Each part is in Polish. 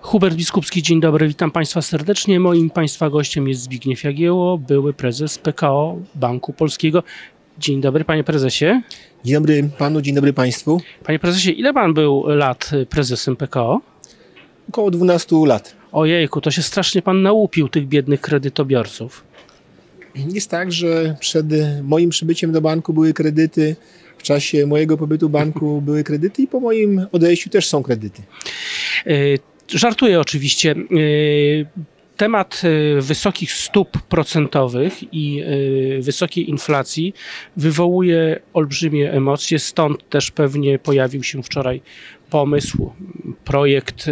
Hubert Biskupski, dzień dobry, witam Państwa serdecznie. Moim Państwa gościem jest Zbigniew Jagiełło, były prezes PKO Banku Polskiego. Dzień dobry, panie prezesie. Dzień dobry panu, dzień dobry państwu. Panie prezesie, ile pan był lat prezesem PKO? Około 12 lat. Ojejku, to się strasznie pan nałupił tych biednych kredytobiorców. Jest tak, że przed moim przybyciem do banku były kredyty, w czasie mojego pobytu w banku były kredyty i po moim odejściu też są kredyty. Żartuję oczywiście. Temat wysokich stóp procentowych i wysokiej inflacji wywołuje olbrzymie emocje, stąd też pewnie pojawił się wczoraj pomysł, projekt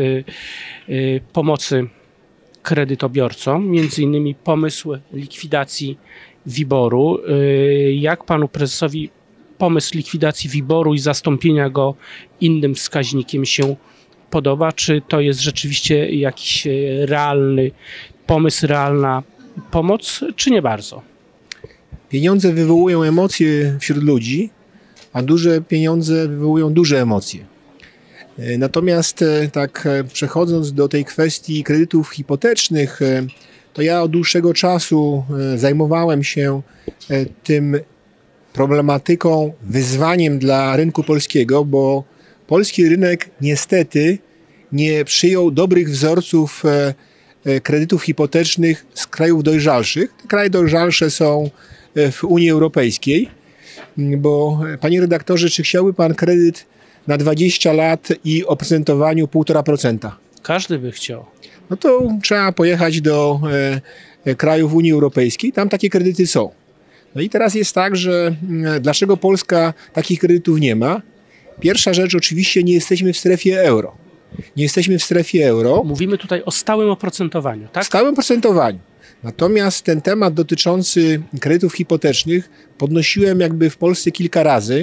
pomocy kredytobiorcom, między innymi pomysł likwidacji WIBOR-u. Jak panu prezesowi pomysł likwidacji WIBOR-u i zastąpienia go innym wskaźnikiem się podoba? Czy to jest rzeczywiście jakiś realny pomysł, realna pomoc, czy nie bardzo? Pieniądze wywołują emocje wśród ludzi, a duże pieniądze wywołują duże emocje. Natomiast tak przechodząc do tej kwestii kredytów hipotecznych, to ja od dłuższego czasu zajmowałem się tym problematyką, wyzwaniem dla rynku polskiego, bo polski rynek niestety nie przyjął dobrych wzorców kredytów hipotecznych z krajów dojrzalszych. Te kraje dojrzalsze są w Unii Europejskiej, bo panie redaktorze, czy chciałby pan kredyt na 20 lat i oprocentowaniu 1,5%? Każdy by chciał. No to trzeba pojechać do krajów Unii Europejskiej, tam takie kredyty są. No i teraz jest tak, że dlaczego Polska takich kredytów nie ma? Pierwsza rzecz, oczywiście nie jesteśmy w strefie euro. Nie jesteśmy w strefie euro. Mówimy tutaj o stałym oprocentowaniu, tak? Stałym oprocentowaniu. Natomiast ten temat dotyczący kredytów hipotecznych podnosiłem jakby w Polsce kilka razy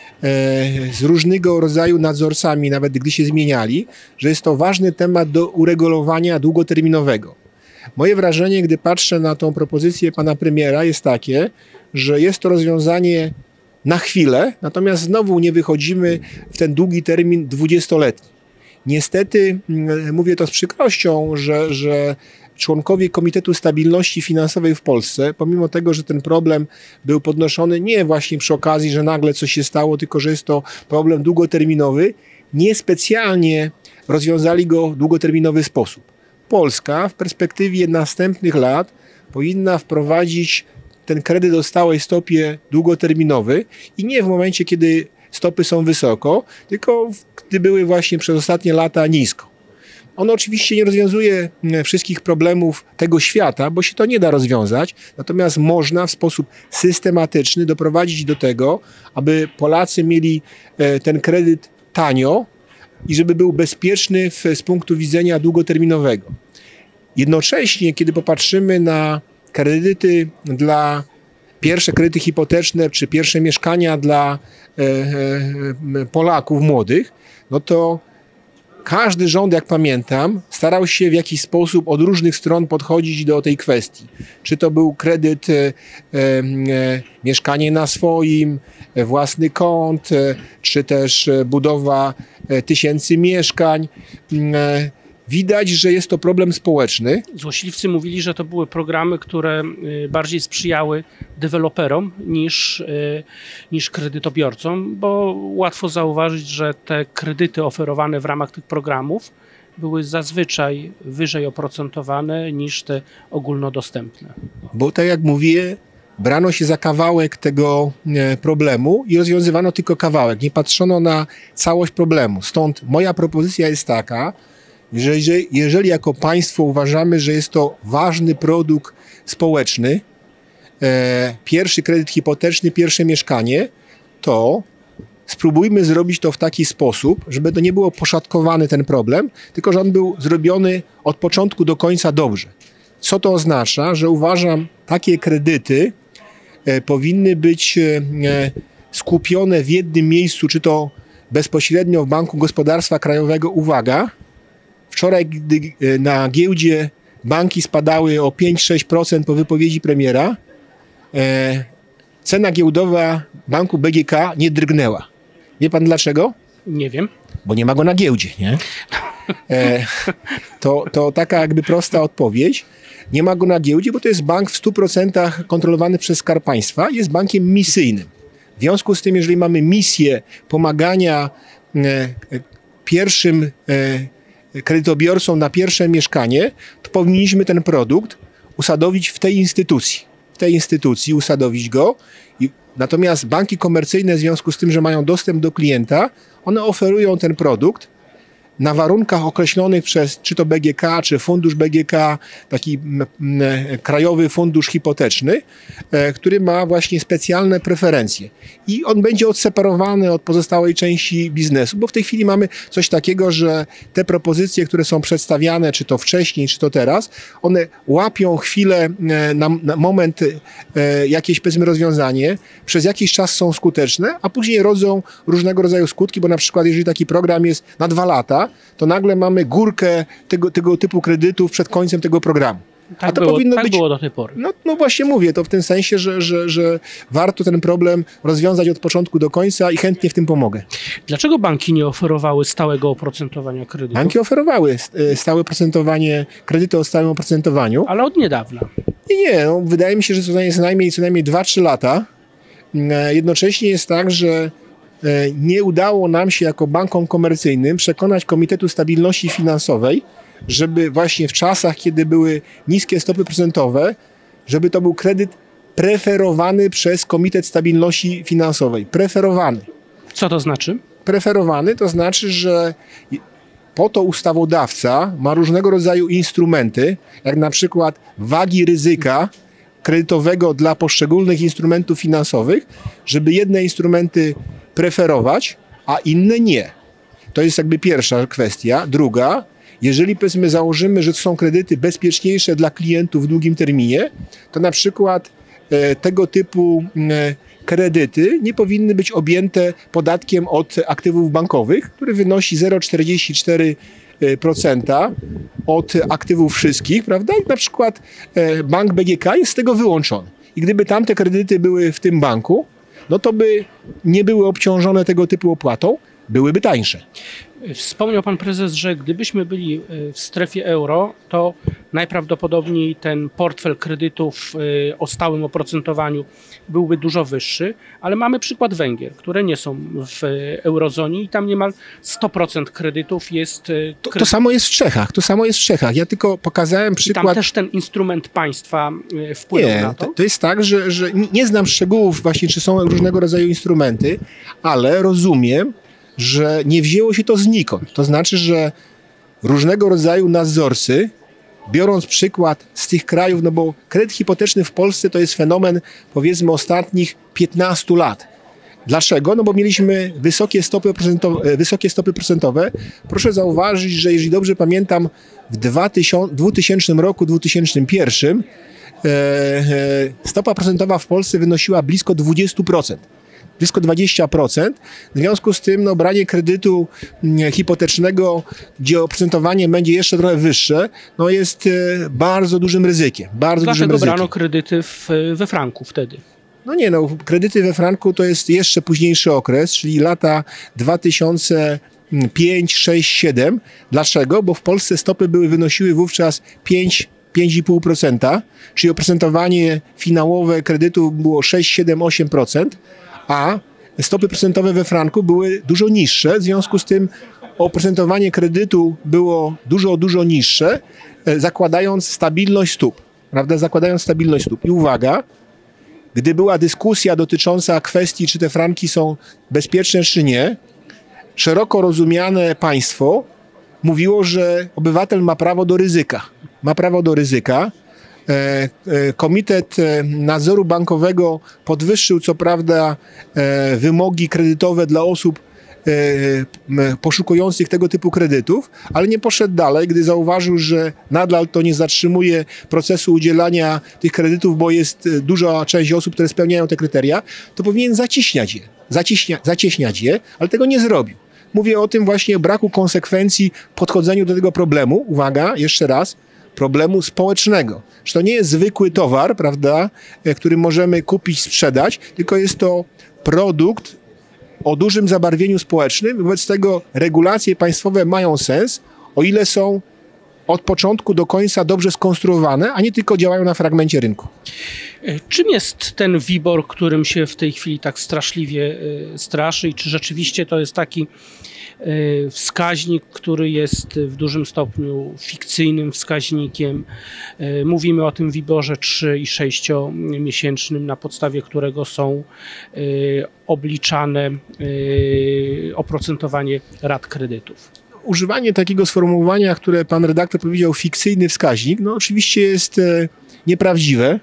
z różnego rodzaju nadzorcami, nawet gdy się zmieniali, że jest to ważny temat do uregulowania długoterminowego. Moje wrażenie, gdy patrzę na tą propozycję pana premiera, jest takie, że jest to rozwiązanie na chwilę, natomiast znowu nie wychodzimy w ten długi termin 20-letni. Niestety, mówię to z przykrością, że członkowie Komitetu Stabilności Finansowej w Polsce, pomimo tego, że ten problem był podnoszony nie właśnie przy okazji, że nagle coś się stało, tylko że jest to problem długoterminowy, niespecjalnie rozwiązali go w długoterminowy sposób. Polska w perspektywie następnych lat powinna wprowadzić ten kredyt o stałej stopie długoterminowy i nie w momencie, kiedy stopy są wysoko, tylko gdy były właśnie przez ostatnie lata nisko. On oczywiście nie rozwiązuje wszystkich problemów tego świata, bo się to nie da rozwiązać, natomiast można w sposób systematyczny doprowadzić do tego, aby Polacy mieli ten kredyt tanio i żeby był bezpieczny z punktu widzenia długoterminowego. Jednocześnie, kiedy popatrzymy na kredyty pierwsze kredyty hipoteczne, czy pierwsze mieszkania dla Polaków młodych, no to każdy rząd, jak pamiętam, starał się w jakiś sposób od różnych stron podchodzić do tej kwestii. Czy to był kredyt, mieszkanie na swoim, własny kąt, czy też budowa tysięcy mieszkań. Widać, że jest to problem społeczny. Złośliwcy mówili, że to były programy, które bardziej sprzyjały deweloperom niż kredytobiorcom, bo łatwo zauważyć, że te kredyty oferowane w ramach tych programów były zazwyczaj wyżej oprocentowane niż te ogólnodostępne. Bo tak jak mówię, brano się za kawałek tego problemu i rozwiązywano tylko kawałek. Nie patrzono na całość problemu. Stąd moja propozycja jest taka, że jeżeli jako państwo uważamy, że jest to ważny produkt społeczny, pierwszy kredyt hipoteczny, pierwsze mieszkanie, to spróbujmy zrobić to w taki sposób, żeby to nie było poszatkowany ten problem, tylko że on był zrobiony od początku do końca dobrze. Co to oznacza? Że uważam, takie kredyty powinny być skupione w jednym miejscu, czy to bezpośrednio w Banku Gospodarstwa Krajowego. Uwaga, wczoraj, gdy na giełdzie banki spadały o 5-6% po wypowiedzi premiera, cena giełdowa banku BGK nie drgnęła. Wie pan dlaczego? Nie wiem. Bo nie ma go na giełdzie, nie? To taka jakby prosta odpowiedź. Nie ma go na giełdzie, bo to jest bank w 100% kontrolowany przez Skarb Państwa. Jest bankiem misyjnym. W związku z tym, jeżeli mamy misję pomagania pierwszym kredytobiorcom na pierwsze mieszkanie, to powinniśmy ten produkt usadowić w tej instytucji. W tej instytucji usadowić go. Natomiast banki komercyjne w związku z tym, że mają dostęp do klienta, one oferują ten produkt na warunkach określonych przez czy to BGK, czy fundusz BGK, taki krajowy fundusz hipoteczny, który ma właśnie specjalne preferencje. I on będzie odseparowany od pozostałej części biznesu, bo w tej chwili mamy coś takiego, że te propozycje, które są przedstawiane, czy to wcześniej, czy to teraz, one łapią chwilę, na moment jakieś, powiedzmy, rozwiązanie, przez jakiś czas są skuteczne, a później rodzą różnego rodzaju skutki, bo na przykład jeżeli taki program jest na 2 lata, to nagle mamy górkę tego typu kredytów przed końcem tego programu. Tak, było do tej pory. No właśnie mówię, to w tym sensie, że warto ten problem rozwiązać od początku do końca i chętnie w tym pomogę. Dlaczego banki nie oferowały stałego oprocentowania kredytu? Banki oferowały stałe oprocentowanie, kredyty o stałym oprocentowaniu. Ale od niedawna. Nie, wydaje mi się, że to jest co najmniej 2-3 lata. Jednocześnie jest tak, że nie udało nam się jako bankom komercyjnym przekonać Komitetu Stabilności Finansowej, żeby właśnie w czasach, kiedy były niskie stopy procentowe, żeby to był kredyt preferowany przez Komitet Stabilności Finansowej. Preferowany. Co to znaczy? Preferowany to znaczy, że po to ustawodawca ma różnego rodzaju instrumenty, jak na przykład wagi ryzyka kredytowego dla poszczególnych instrumentów finansowych, żeby jedne instrumenty preferować, a inne nie. To jest jakby pierwsza kwestia. Druga, jeżeli powiedzmy założymy, że to są kredyty bezpieczniejsze dla klientów w długim terminie, to na przykład tego typu kredyty nie powinny być objęte podatkiem od aktywów bankowych, który wynosi 0,44% od aktywów wszystkich, prawda? I na przykład bank BGK jest z tego wyłączony. I gdyby tamte kredyty były w tym banku, no to by nie były obciążone tego typu opłatą, byłyby tańsze. Wspomniał pan prezes, że gdybyśmy byli w strefie euro, to najprawdopodobniej ten portfel kredytów o stałym oprocentowaniu byłby dużo wyższy, ale mamy przykład Węgier, które nie są w eurozonie i tam niemal 100% kredytów jest... To samo jest w Czechach, Ja tylko pokazałem przykład... I tam też ten instrument państwa wpływał na to? To jest tak, że nie znam szczegółów właśnie, czy są różnego rodzaju instrumenty, ale rozumiem, że nie wzięło się to znikąd. To znaczy, że różnego rodzaju nadzorcy, biorąc przykład z tych krajów, no bo kredyt hipoteczny w Polsce to jest fenomen, powiedzmy, ostatnich 15 lat. Dlaczego? No bo mieliśmy wysokie stopy procentowe. Proszę zauważyć, że jeżeli dobrze pamiętam, w 2000 roku, 2001 stopa procentowa w Polsce wynosiła blisko 20%. Blisko 20%. W związku z tym branie kredytu hipotecznego, gdzie oprocentowanie będzie jeszcze trochę wyższe, jest bardzo dużym ryzykiem. Dlaczego brano kredyty we franku wtedy? Kredyty we franku to jest jeszcze późniejszy okres, czyli lata 2005, 6, 7. Dlaczego? Bo w Polsce stopy wynosiły wówczas 5,5%, czyli oprocentowanie finałowe kredytu było 6, 7, 8%. A stopy procentowe we franku były dużo niższe, w związku z tym oprocentowanie kredytu było dużo niższe, zakładając stabilność stóp, prawda? I uwaga, gdy była dyskusja dotycząca kwestii, czy te franki są bezpieczne, czy nie, szeroko rozumiane państwo mówiło, że obywatel ma prawo do ryzyka. Komitet Nadzoru Bankowego podwyższył co prawda wymogi kredytowe dla osób poszukujących tego typu kredytów, ale nie poszedł dalej, gdy zauważył, że nadal to nie zatrzymuje procesu udzielania tych kredytów, bo jest duża część osób, które spełniają te kryteria, to powinien zacieśniać je, ale tego nie zrobił. Mówię o tym właśnie braku konsekwencji w podchodzeniu do tego problemu. Uwaga, jeszcze raz. Problemu społecznego. Że to nie jest zwykły towar, prawda, który możemy kupić, sprzedać, tylko jest to produkt o dużym zabarwieniu społecznym. Wobec tego regulacje państwowe mają sens. o ile są od początku do końca dobrze skonstruowane, a nie tylko działają na fragmencie rynku. Czym jest ten WIBOR, którym się w tej chwili tak straszliwie straszy i czy rzeczywiście to jest taki wskaźnik, który jest w dużym stopniu fikcyjnym wskaźnikiem? Mówimy o tym WIBORze 3 i 6 miesięcznym, na podstawie którego są obliczane oprocentowanie rat kredytów. Używanie takiego sformułowania, które pan redaktor powiedział, fikcyjny wskaźnik, no oczywiście jest nieprawdziwe.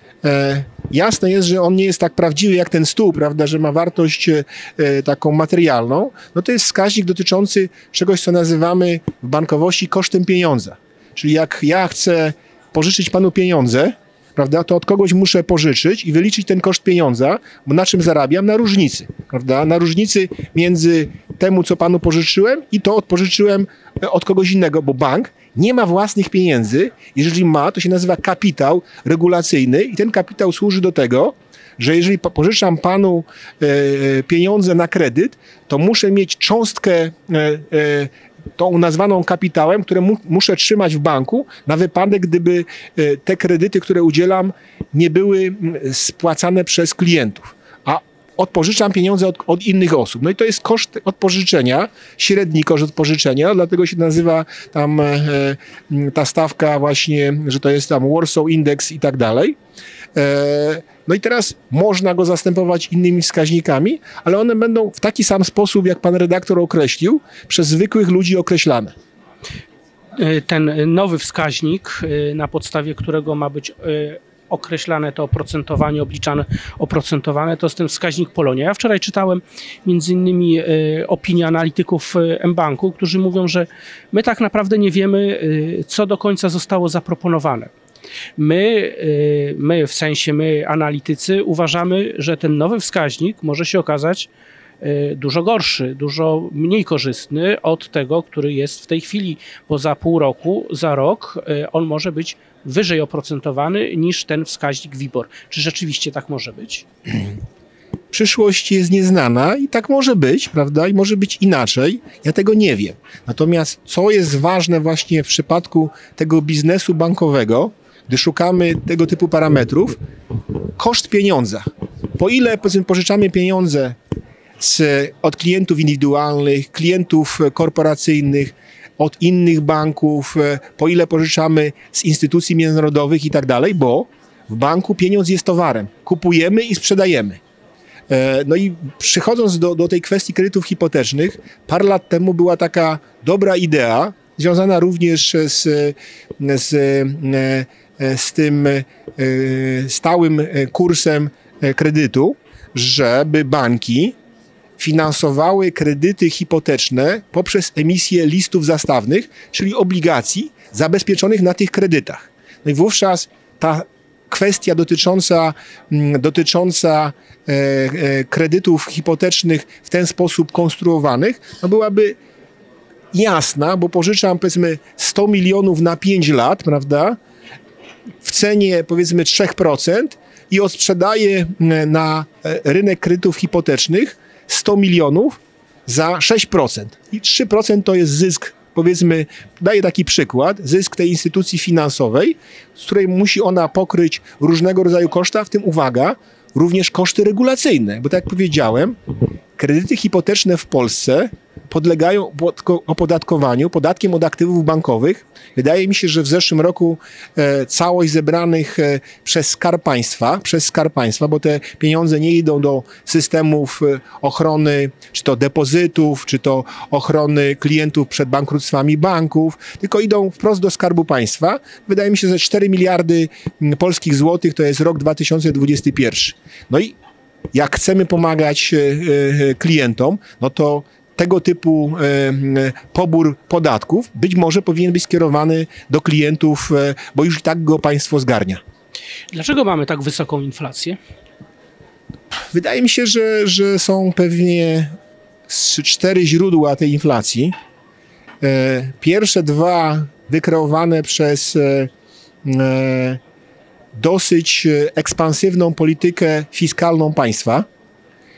Jasne jest, że on nie jest tak prawdziwy jak ten stół, prawda, że ma wartość taką materialną. No to jest wskaźnik dotyczący czegoś, co nazywamy w bankowości kosztem pieniądza. Czyli jak ja chcę pożyczyć panu pieniądze, prawda, to od kogoś muszę pożyczyć i wyliczyć ten koszt pieniądza, bo na czym zarabiam? Na różnicy, prawda? Na różnicy między temu, co panu pożyczyłem i to odpożyczyłem od kogoś innego, bo bank nie ma własnych pieniędzy. Jeżeli ma, to się nazywa kapitał regulacyjny i ten kapitał służy do tego, że jeżeli pożyczam panu pieniądze na kredyt, to muszę mieć cząstkę tą nazwaną kapitałem, które muszę trzymać w banku na wypadek, gdyby te kredyty, które udzielam, nie były spłacane przez klientów, a odpożyczam pieniądze od innych osób. No i to jest koszt odpożyczenia, średni koszt odpożyczenia, dlatego się nazywa tam ta stawka właśnie, że to jest tam Warsaw Index i tak dalej. No i teraz można go zastępować innymi wskaźnikami, ale one będą w taki sam sposób, jak pan redaktor określił, przez zwykłych ludzi określane. Ten nowy wskaźnik, na podstawie którego ma być określane to oprocentowanie, obliczane oprocentowane, to jest ten wskaźnik Polonia. Ja wczoraj czytałem między innymi opinię analityków mBanku, którzy mówią, że my tak naprawdę nie wiemy, co do końca zostało zaproponowane. My, w sensie my analitycy, uważamy, że ten nowy wskaźnik może się okazać dużo gorszy, dużo mniej korzystny od tego, który jest w tej chwili, bo za pół roku, za rok on może być wyżej oprocentowany niż ten wskaźnik WIBOR. Czy rzeczywiście tak może być? Przyszłość jest nieznana i tak może być, prawda? I może być inaczej. Ja tego nie wiem. Natomiast co jest ważne właśnie w przypadku tego biznesu bankowego, gdy szukamy tego typu parametrów, koszt pieniądza. Po ile pożyczamy pieniądze od klientów indywidualnych, klientów korporacyjnych, od innych banków, po ile pożyczamy z instytucji międzynarodowych i tak dalej, bo w banku pieniądz jest towarem. Kupujemy i sprzedajemy. No i przychodząc do tej kwestii kredytów hipotecznych, parę lat temu była taka dobra idea, związana również z tym stałym kursem kredytu, żeby banki finansowały kredyty hipoteczne poprzez emisję listów zastawnych, czyli obligacji zabezpieczonych na tych kredytach. No i wówczas ta kwestia dotycząca kredytów hipotecznych w ten sposób konstruowanych, no byłaby jasna, bo pożyczam powiedzmy 100 milionów na 5 lat, prawda, w cenie powiedzmy 3% i odsprzedaję na rynek kredytów hipotecznych 100 milionów za 6%. I 3% to jest zysk, powiedzmy, daję taki przykład, zysk tej instytucji finansowej, z której musi ona pokryć różnego rodzaju koszta, w tym, uwaga, również koszty regulacyjne. Bo tak jak powiedziałem, kredyty hipoteczne w Polsce podlegają opodatkowaniu, podatkiem od aktywów bankowych. Wydaje mi się, że w zeszłym roku całość zebranych przez Skarb Państwa, bo te pieniądze nie idą do systemów ochrony, czy to depozytów, czy to ochrony klientów przed bankructwami banków, tylko idą wprost do Skarbu Państwa. Wydaje mi się, że 4 miliardy polskich złotych to jest rok 2021. No i jak chcemy pomagać klientom, no to tego typu pobór podatków być może powinien być skierowany do klientów, bo już i tak go państwo zgarnia. Dlaczego mamy tak wysoką inflację? Wydaje mi się, że są pewnie 4 źródła tej inflacji. Pierwsze 2 wykreowane przez dosyć ekspansywną politykę fiskalną państwa.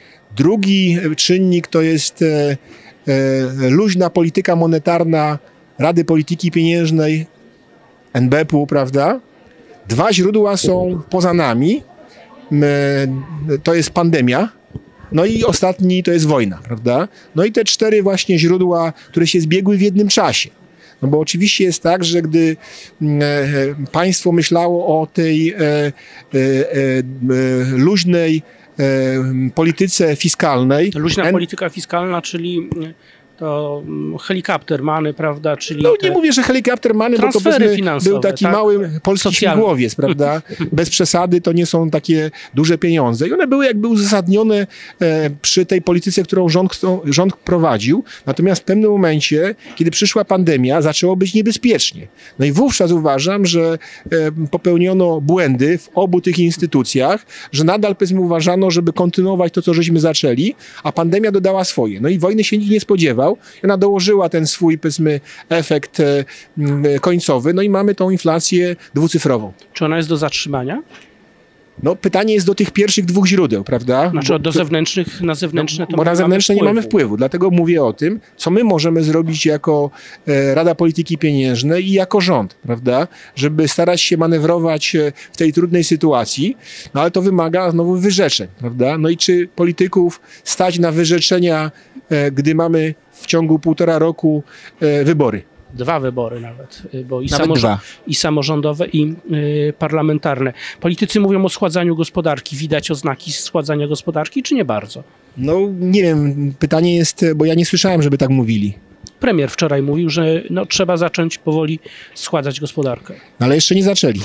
Drugi czynnik to jest luźna polityka monetarna Rady Polityki Pieniężnej, NBP-u, prawda? Dwa źródła są poza nami. To jest pandemia. No i ostatni to jest wojna, prawda? No i te cztery właśnie źródła, które się zbiegły w jednym czasie. No bo oczywiście jest tak, że gdy państwo myślało o tej luźnej polityce fiskalnej. Luźna polityka fiskalna, czyli to helikopter money, prawda? Czyli no nie mówię, że helikopter money, bo to był taki mały polski śmigłowiec, prawda? Bez przesady, to nie są takie duże pieniądze. I one były jakby uzasadnione przy tej polityce, którą rząd prowadził. Natomiast w pewnym momencie, kiedy przyszła pandemia, zaczęło być niebezpiecznie. No i wówczas uważam, że popełniono błędy w obu tych instytucjach, że nadal powiedzmy uważano, żeby kontynuować to, co żeśmy zaczęli, a pandemia dodała swoje. No i wojny się nikt nie spodziewał. Ona dołożyła ten swój, powiedzmy, efekt końcowy, no i mamy tą inflację dwucyfrową. Czy ona jest do zatrzymania? No pytanie jest do tych pierwszych dwóch źródeł, prawda? Znaczy do zewnętrznych, na zewnętrzne to bo na zewnętrzne nie mamy wpływu, dlatego mówię o tym, co my możemy zrobić jako Rada Polityki Pieniężnej i jako rząd, prawda? Żeby starać się manewrować w tej trudnej sytuacji, no ale to wymaga znowu wyrzeczeń, prawda? No i czy polityków stać na wyrzeczenia, gdy mamy w ciągu 1,5 roku wybory? 2 wybory nawet, bo i samorządowe, i parlamentarne. Politycy mówią o schładzaniu gospodarki. Widać oznaki schładzania gospodarki, czy nie bardzo? No nie wiem, pytanie jest, bo ja nie słyszałem, żeby tak mówili. Premier wczoraj mówił, że no, trzeba zacząć powoli schładzać gospodarkę. Ale jeszcze nie zaczęli.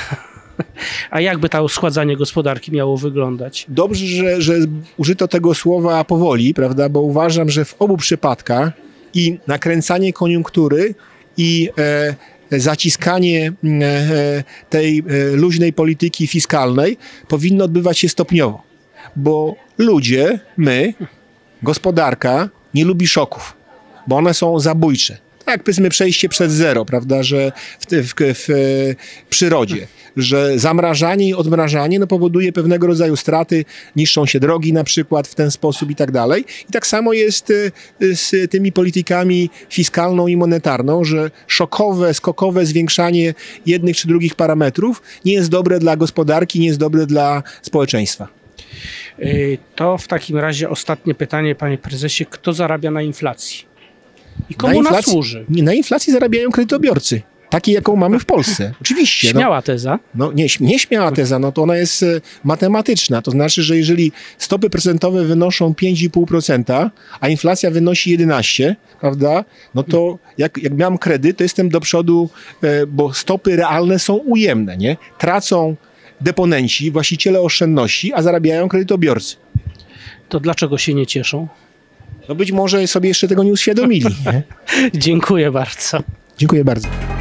A jakby to schładzanie gospodarki miało wyglądać? Dobrze, że użyto tego słowa powoli, prawda, bo uważam, że w obu przypadkach i nakręcanie koniunktury i zaciskanie tej luźnej polityki fiskalnej powinno odbywać się stopniowo, bo ludzie, my, gospodarka nie lubi szoków, bo one są zabójcze. Tak, powiedzmy przejście przez zero, prawda, że w przyrodzie, że zamrażanie i odmrażanie no, powoduje pewnego rodzaju straty, niszczą się drogi na przykład w ten sposób i tak dalej. I tak samo jest z tymi politykami fiskalną i monetarną, że szokowe, skokowe zwiększanie jednych czy drugich parametrów nie jest dobre dla gospodarki, nie jest dobre dla społeczeństwa. To w takim razie ostatnie pytanie, panie prezesie, kto zarabia na inflacji? I komu ona służy? Na inflacji zarabiają kredytobiorcy. Takiej, jaką mamy w Polsce. Oczywiście. Śmiała teza. No, nie śmiała teza, no to ona jest matematyczna. To znaczy, że jeżeli stopy procentowe wynoszą 5,5%, a inflacja wynosi 11%, prawda? No to jak miałem kredyt, to jestem do przodu, bo stopy realne są ujemne, nie? Tracą deponenci, właściciele oszczędności, a zarabiają kredytobiorcy. To dlaczego się nie cieszą? No być może sobie jeszcze tego nie uświadomili. Nie? Dziękuję bardzo. Dziękuję bardzo.